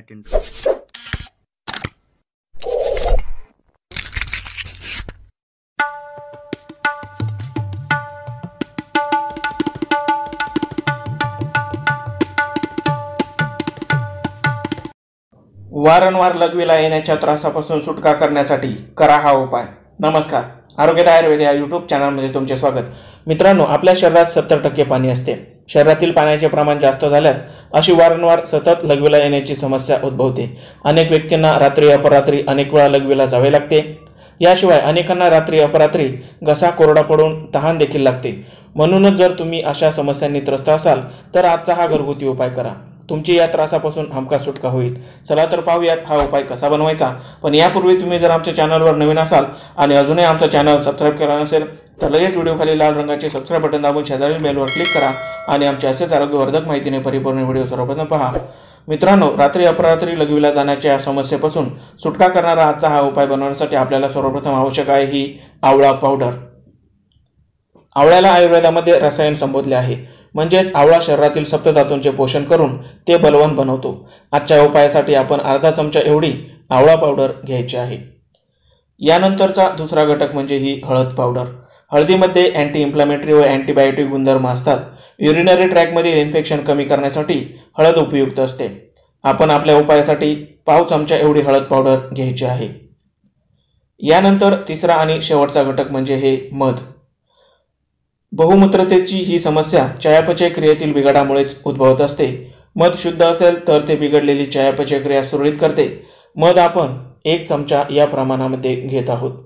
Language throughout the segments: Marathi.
वारंवार लघवीला येण्याच्या त्रासापासून सुटका करण्यासाठी करा हा उपाय। नमस्कार, आरोग्यदा आयुर्वेद या यूट्यूब चॅनलमध्ये तुमचे स्वागत। मित्रांनो, आपल्या शरीरात 70% पाणी असते। शरीरातील पाण्याचे प्रमाण जास्त झाल्यास अशी वारंवार सतत लघवीला येण्याची समस्या उद्भवते। अनेक व्यक्तींना रात्री अपरात्री अनेक वेळा लघवीला जावे लागते। याशिवाय अनेकांना रात्री अपरात्री घसा कोरडा पडून तहान देखील लागते। म्हणूनच जर तुम्ही अशा समस्यांनी त्रस्त असाल तर आजचा हा घरगुती उपाय करा, तुमची या त्रासापासून हमखास सुटका होईल। चला तर पाहूयात हा उपाय कसा बनवायचा। पण यापूर्वी तुम्ही जर आमच्या चॅनलवर नवीन असाल आणि अजूनही आमचा चॅनल सबस्क्राइब केला नसेल तर लगेच व्हिडिओ खाली लाल रंगाचे सबस्क्राइब बटन दाबून शेजारील बेलवर क्लिक करा आणि आमच्या असेच आरोग्यवर्धक माहितीने परिपूर्ण व्हिडिओ सर्वप्रथम पहा। मित्रांनो, रात्री अपरात्री लघवीला जाण्याच्या या समस्येपासून सुटका करणारा आजचा हा उपाय बनवण्यासाठी आपल्याला सर्वप्रथम आवश्यक आहे ही आवळा पावडर। आवळ्याला आयुर्वेदामध्ये रसायन संबोधले आहे, म्हणजेच आवळा शरीरातील सप्तधातूंचे पोषण करून ते बलवान बनवतो। आजच्या उपायासाठी आपण अर्धा चमचा एवढी आवळा पावडर घ्यायची आहे। यानंतरचा दुसरा घटक म्हणजे ही हळद पावडर। हळदीमध्ये अँटी इन्फ्लेमेटरी व अँटीबायोटिक गुणधर्म असतात। युरिनरी ट्रॅकमधील इन्फेक्शन कमी करण्यासाठी हळद उपयुक्त असते। आपण आपल्या उपायासाठी पाव चमचा एवढी हळद पावडर घ्यायची आहे। यानंतर तिसरा आणि शेवटचा घटक म्हणजे हे मध। बहुमूत्रतेची ही समस्या चयापचय क्रियेतील बिघाडामुळेच उद्भवत असते। मध शुद्ध असेल तर ते बिघडलेली चयापचय क्रिया सुरळीत करते। मध आपण 1 चमचा या प्रमाणामध्ये घेत आहोत।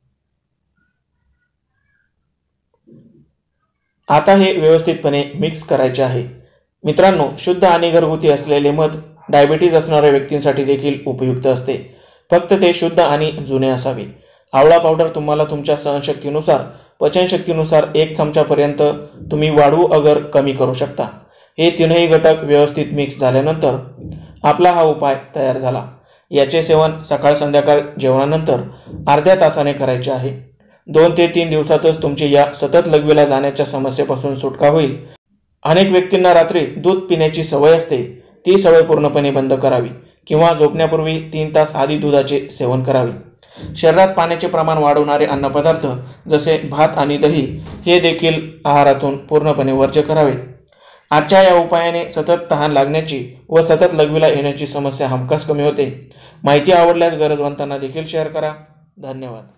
आता हे व्यवस्थितपणे मिक्स करायचे आहे। मित्रांनो, शुद्ध आणि घरगुती असलेले मध डायबिटीज असणाऱ्या व्यक्तींसाठी देखील उपयुक्त असते, फक्त ते शुद्ध आणि जुने असावे। आवळा पावडर तुम्हाला तुमच्या सहनशक्तीनुसार पचनशक्तीनुसार 1 चमचापर्यंत तुम्ही वाढवू अगर कमी करू शकता। हे तीनही घटक व्यवस्थित मिक्स झाल्यानंतर आपला हा उपाय तयार झाला। याचे सेवन सकाळ संध्याकाळ जेवणानंतर अर्ध्या तासाने करायचे आहे। 2 ते 3 दिवसातच तुमची या सतत लघवीला जाण्याच्या समस्येपासून सुटका होईल। अनेक व्यक्तींना रात्री दूध पिण्याची सवय असते, ती सवय पूर्णपणे बंद करावी किंवा झोपण्यापूर्वी 3 तास आधी दुधाचे सेवन करावे। शरीरात पाण्याचे प्रमाण वाढवणारे अन्नपदार्थ जसे भात आणि दही हे देखील आहारातून पूर्णपणे वर्ज्य करावेत। आजच्या या उपायाने सतत तहान लागण्याची व सतत लघवीला येण्याची समस्या हमखास कमी होते। माहिती आवडल्यास गरजवंतांना देखील शेअर करा। धन्यवाद।